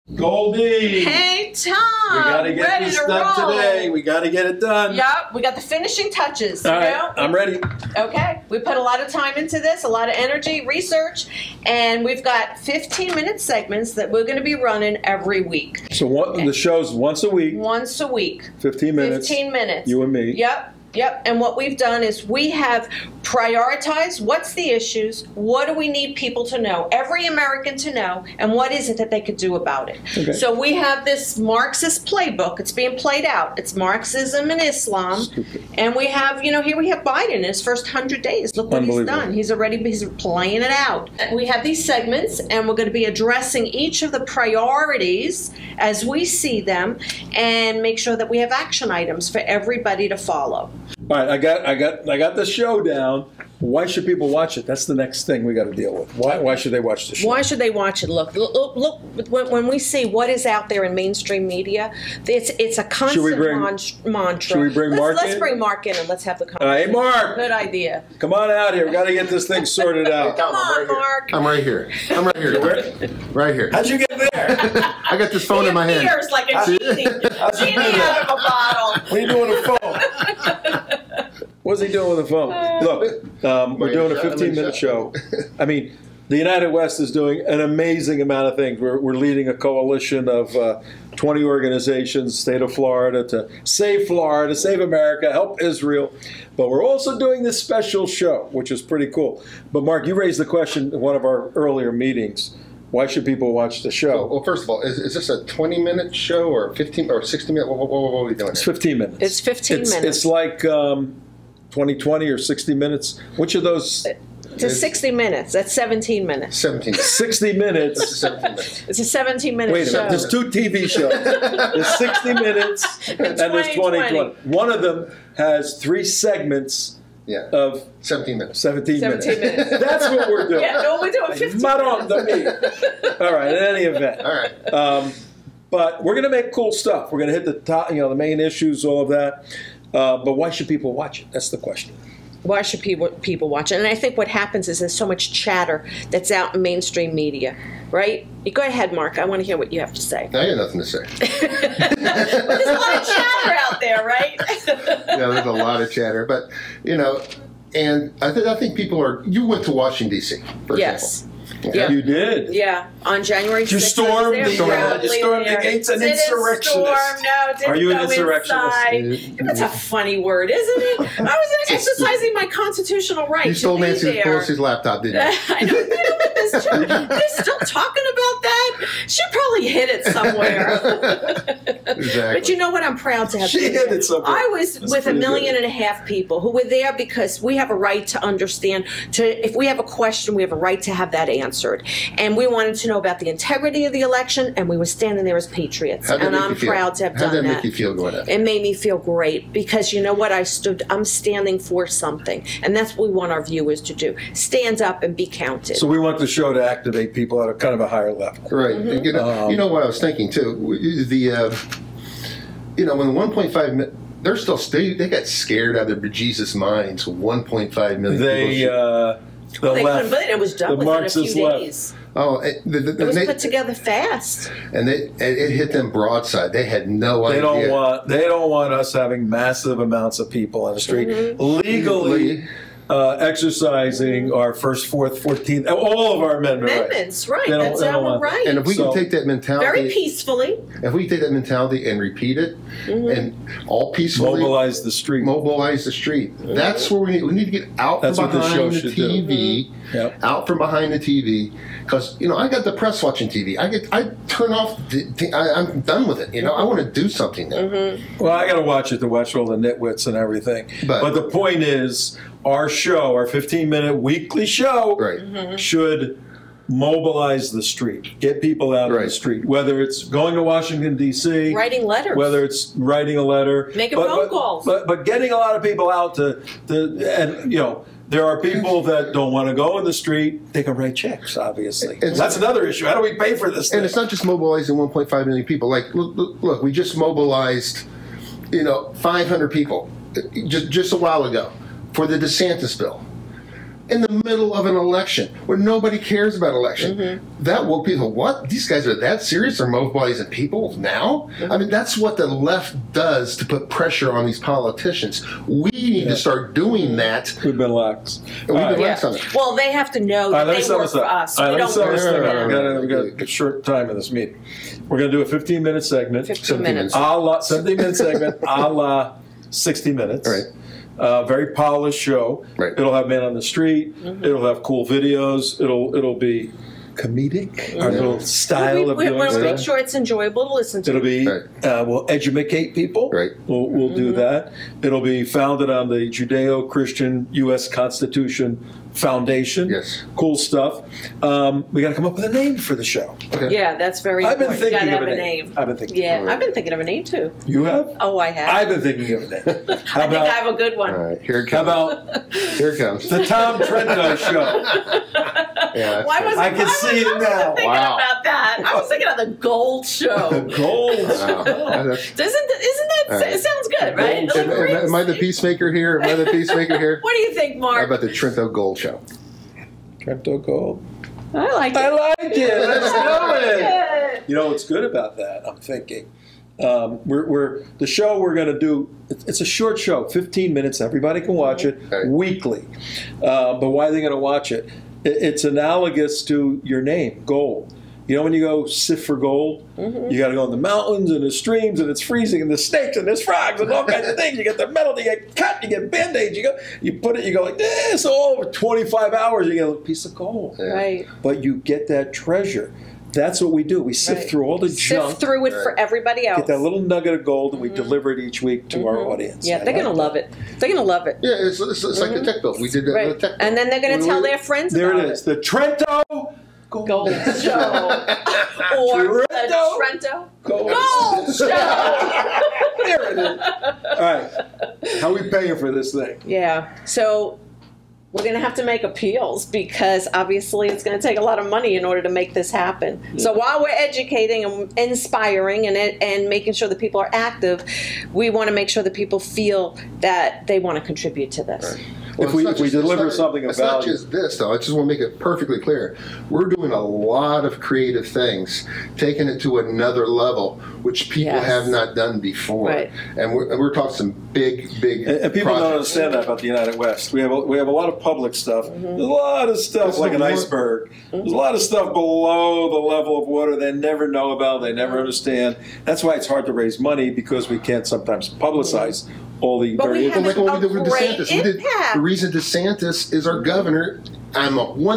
Goldie! Hey, Tom! We gotta get this done today. We gotta get it done. Yep, we got the finishing touches. All right, I'm ready. Okay, we put a lot of time into this, a lot of energy, research, and we've got 15-minute segments that we're going to be running every week. So the show's once a week. Once a week. 15 minutes. 15 minutes. You and me. Yep. Yep, and what we've done is we have prioritized what's the issues, what do we need people to know, every American to know, and what is it that they could do about it. Okay. So we have this Marxist playbook. It's being played out. It's Marxism and Islam. Stupid. And we have, here we have Biden in his first 100 days. Look what he's done. He's playing it out. We have these segments, and we're going to be addressing each of the priorities as we see them, and make sure that we have action items for everybody to follow. All right, I got the show down. Why should people watch it? That's the next thing we got to deal with. Why should they watch the show? Why should they watch it? Look, when we see what is out there in mainstream media, it's a constant mantra. Should we bring Mark in? Let's bring Mark in and let's have the conversation. Hey, Mark. Good idea. Come on out here. We got to get this thing sorted out. Come on, Mark. I'm right here. Right here. How'd you get there? I got this phone in my hand. He like a genie out of a bottle. What are you doing with the phone? What's he doing with the phone? Look, we're doing a 15-minute show. I mean, the United West is doing an amazing amount of things. We're leading a coalition of 20 organizations, state of Florida, to save America, help Israel. But we're also doing this special show, which is pretty cool. But Mark, you raised the question in one of our earlier meetings. Why should people watch the show? Well, first of all, is this a 20-minute show or 15 or 60 minutes? What are we doing? It's 15 minutes. It's 15 minutes. It's like 20/20 or 60 minutes. Which of those? It's 60 minutes. That's 17 minutes. 17. 60 minutes. It's 17 minutes. It's a 17-minute show. Wait a minute. There's two TV shows. There's 60 minutes and there's 20/20. One of them has 3 segments. Yeah. Of 17 minutes. 17 minutes. That's what we're doing. Yeah, no, we're doing 15 minutes. All right, in any event. All right. But we're going to make cool stuff. We're going to hit the top, the main issues, all of that. But why should people watch it? That's the question. Why should people watch it? And I think what happens is there's so much chatter that's out in mainstream media, right? You go ahead, Mark. I want to hear what you have to say. I got nothing to say. Well, there's a lot of chatter out there, right? Yeah, there's a lot of chatter. But, and I think people are... You went to Washington, D.C., for example. Yeah. You did? Yeah. On January 6th. You stormed the gates, an insurrectionist. Are you an insurrectionist? That's a funny word, isn't it? I was exercising my constitutional right. You stole Nancy Pelosi's laptop, didn't you? I know. They're still talking about that. She probably hid it somewhere. Exactly. But you know what? I'm proud to have. She hid it somewhere. I was with 1.5 million people who were there because we have a right to understand. If we have a question, we have a right to have that answered. And we wanted to know about the integrity of the election, and we were standing there as patriots. And I'm proud to have done that. How did that make you feel going up? It made me feel great because you know what? I'm standing for something. And that's what we want our viewers to do. Stand up and be counted. So we want the show to activate people at a kind of a higher level. Right. Mm-hmm. You know what I was thinking, too? When 1.5 million... They got scared out of their bejesus minds. 1.5 million people. They couldn't believe it was done within a few days. Oh, it was put together fast. And it hit them broadside. They had no idea. They don't want us having massive amounts of people on the street legally exercising our first, 4th, 14th, all of our amendments. Right? That's our right. And if we can take that mentality very peacefully, if we take that mentality and repeat it, and all peacefully mobilize the street. That's where we need to get out from behind the TV. Yep. Out from behind the TV, because I got depressed watching TV. I turn off. I'm done with it. I want to do something now. Well, I got to watch it to watch all the nitwits and everything. But the point is, our show, our 15-minute weekly show, should mobilize the street, get people out on the street. Whether it's going to Washington D.C., writing letters, whether it's writing a letter, making phone calls, but getting a lot of people out and there are people that don't want to go in the street. They can write checks, obviously. That's another issue. How do we pay for this thing? And it's not just mobilizing 1.5 million people. Like, look, we just mobilized, 500 people just a while ago for the DeSantis bill. in the middle of an election where nobody cares about election. That woke people, what? These guys are that serious? They're mobilizing people now? I mean, that's what the left does to put pressure on these politicians. We need to start doing that. We've been lax. We've been lax on it. Well, they have to know that they work for us. We don't work for them. We've got a short time in this meeting. We're going to do a 15-minute segment. 15 minutes. 17-minute segment a la 60 Minutes. Right. Very polished show. Right. It'll have men on the street. It'll have cool videos. It'll be comedic. Our little style of doing We want to stuff. make sure it's enjoyable to listen to. It'll be, we'll educate people. Right. We'll do that. It'll be founded on the Judeo-Christian U.S. Constitution Foundation. Yes. Cool stuff. We got to come up with a name for the show. Okay. Yeah, that's very I've been important. thinking You of gotta a have name. I've been thinking. Yeah, I've been thinking of a name too. You have? Oh, I have. I've been thinking of a name. I think I have a good one. All right, here it How comes. about Here it comes. the Tom Trento Show? Yeah, Why was I can see it now. thinking Wow. about that? I was thinking of the Gold Show. Gold. Wow. Isn't that? All right. It sounds good, right? It Am, am I the peacemaker here? Am I the peacemaker here? What do you think, How Mark? about the Trento Gold Show? Trento Gold. I like it. I like it. Let's do it. Yeah. You know what's good about that? I'm thinking. The show we're going to do, it's a short show, 15 minutes. Everybody can watch it weekly. But why are they going to watch it? It's analogous to your name, gold. You know when you go sift for gold, you got to go in the mountains and the streams and it's freezing and there's snakes and there's frogs and all kinds of things. You get the metal, you get cut, you get band-aids, you put it, you go like this. So over 25 hours, you get a piece of gold. Right. But you get that treasure. That's what we do. We sift through all the junk. Sift through it for everybody else. Get that little nugget of gold, and we deliver it each week to our audience. Yeah, they're going to love it. They're going to love it. Yeah, it's like the tech bill. We did that with the tech bill. And then they're going to tell their friends There about it is. The Trento Gold Show. Or the Trento Gold Show. There it is. All right. How are we paying for this thing? Yeah. So we're going to have to make appeals because obviously it's going to take a lot of money in order to make this happen. So while we're educating and inspiring and making sure that people are active, we want to make sure that people feel that they want to contribute to this. Right. If we deliver something of value. It's not value. just this, though. I just want to make it perfectly clear. We're doing a lot of creative things, taking it to another level, which people have not done before. Right. And we're talking some big And people projects. don't understand that about the United West. We have a lot of public stuff. There's a lot of stuff That's like an the iceberg. There's a lot of stuff below the level of water they never know about, they never understand. That's why it's hard to raise money because we can't sometimes publicize all the But we very have Like what we did with great DeSantis. The reason DeSantis is our governor, I'm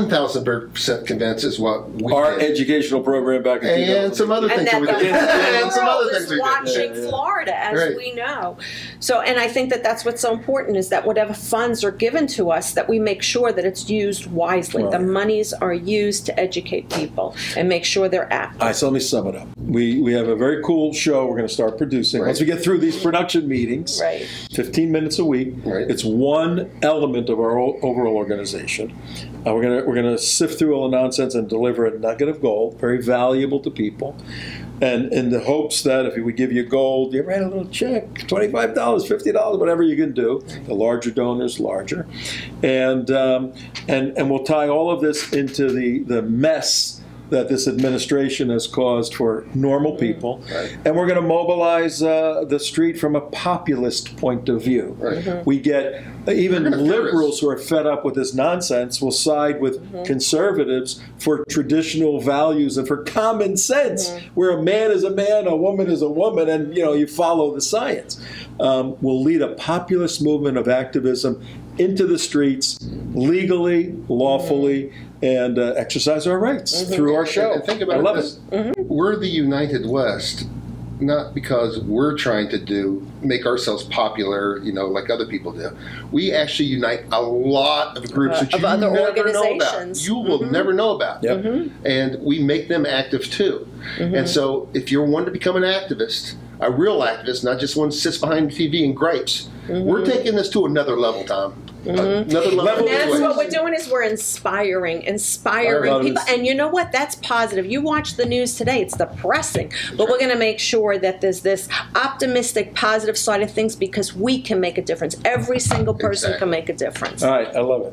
1,000% convinced, is what we our did. educational program back in And some other And things that we the did. And some whole other world things is we did. watching Florida, as we know. So, and I think that that's what's so important is that whatever funds are given to us, that we make sure that it's used wisely. Right. The monies are used to educate people and make sure they're active. All right, so let me sum it up. We have a very cool show we're going to start producing. Once we get through these production meetings, 15 minutes a week, it's one element of our overall organization. We're going to sift through all the nonsense and deliver a nugget of gold, very valuable to people. And in the hopes that if we give you gold, you write a little check, $25, $50, whatever you can do. The larger donors, larger. And we'll tie all of this into the mess that this administration has caused for normal people. And we're going to mobilize the street from a populist point of view. We get even liberals who are fed up with this nonsense will side with conservatives for traditional values and for common sense, where a man is a man, a woman is a woman, and you follow the science. We'll lead a populist movement of activism into the streets legally, lawfully, and exercise our rights through our show. And think about I love it. We're the United West, not because we're trying to make ourselves popular, like other people do. We actually unite a lot of groups that you other never organizations. know about. You will never know about. And we make them active too. And so if you're one to become an activist, a real activist, not just one who sits behind the TV and gripes, we're taking this to another level, Tom. Another level. And that's what we're doing is we're inspiring people. And you know what? That's positive. You watch the news today, it's depressing. But we're going to make sure that there's this optimistic, positive side of things because we can make a difference. Every single person can make a difference. All right, I love it.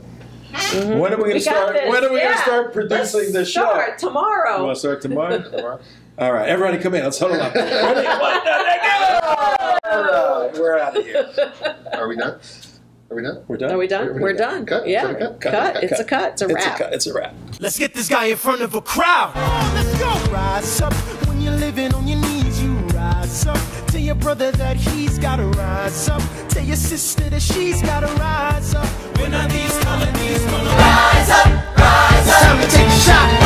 Mm-hmm. When are we going to start? When are we going to start producing this show? Start tomorrow. You want to start tomorrow? All right, everybody, come in. Let's huddle up. Ready? 1, 2, 3, go! All right, we're out of here. Are we done? Are we done? We're done. Are we done? We're done. Cut? Yeah. Cut. It's a cut. It's a wrap. It's a wrap. Let's get this guy in front of a crowd. Oh, let's go. Rise up when you're living on your knees. You rise up. Tell your brother that he's gotta rise up. Tell your sister that she's gotta rise up. When are these colonies gonna rise up? Rise up. It's time to take a shot.